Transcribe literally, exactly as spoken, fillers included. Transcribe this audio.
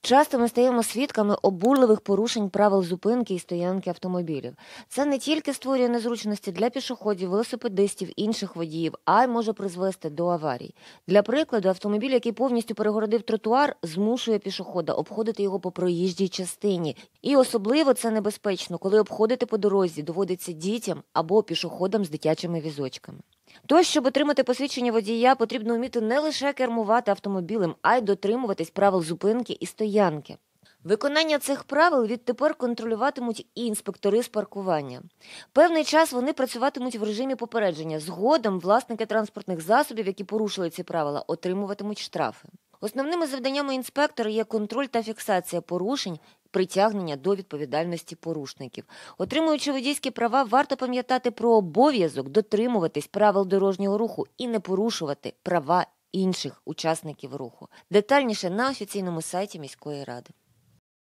Часто ми стаємо свідками обурливих порушень правил зупинки і стоянки автомобілів. Це не тільки створює незручності для пішоходів, велосипедистів, інших водіїв, а й може призвести до аварій. Для прикладу, автомобіль, який повністю перегородив тротуар, змушує пішохода обходити його по проїжджій частині. І особливо це небезпечно, коли обходити по дорозі доводиться дітям або пішоходам з дитячими візочками. Тож, щоб отримати посвідчення водія, потрібно вміти не лише кермувати автомобілем, а й дотримуватись правил зупинки і стоянки. Виконання цих правил відтепер контролюватимуть і інспектори з паркування. Певний час вони працюватимуть в режимі попередження. Згодом власники транспортних засобів, які порушили ці правила, отримуватимуть штрафи. Основними завданнями інспектора є контроль та фіксація порушень, притягнення до відповідальності порушників. Отримуючи водійські права, варто пам'ятати про обов'язок дотримуватись правил дорожнього руху і не порушувати права інших учасників руху. Детальніше на офіційному сайті міської ради.